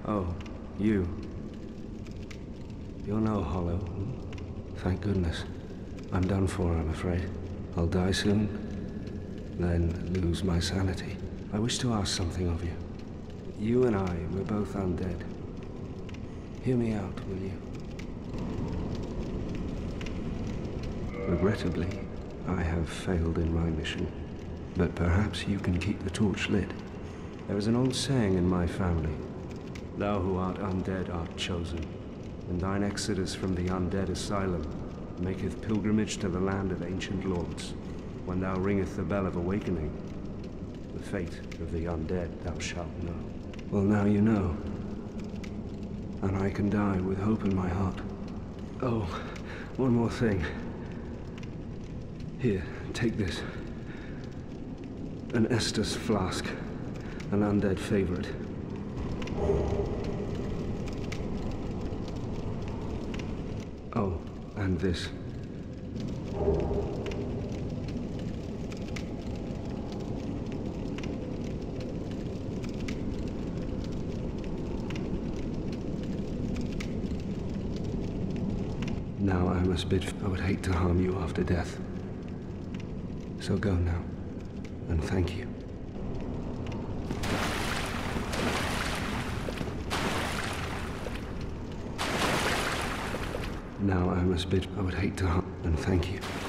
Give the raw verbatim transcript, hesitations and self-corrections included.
Oh, you. You're no hollow. Thank goodness. I'm done for, I'm afraid. I'll die soon, then lose my sanity. I wish to ask something of you. You and I, we're both undead. Hear me out, will you? Regrettably, I have failed in my mission, but perhaps you can keep the torch lit. There is an old saying in my family, thou who art undead art chosen, and thine exodus from the undead asylum maketh pilgrimage to the land of ancient lords. When thou ringeth the bell of awakening, the fate of the undead thou shalt know. Well, now you know, and I can die with hope in my heart. Oh, one more thing. Here, take this. An Estus flask, an undead favorite. Oh, and this. Now I must bid. I would hate to harm you after death. So go now, and thank you. Now I must bid. I would hate to harm, and thank you.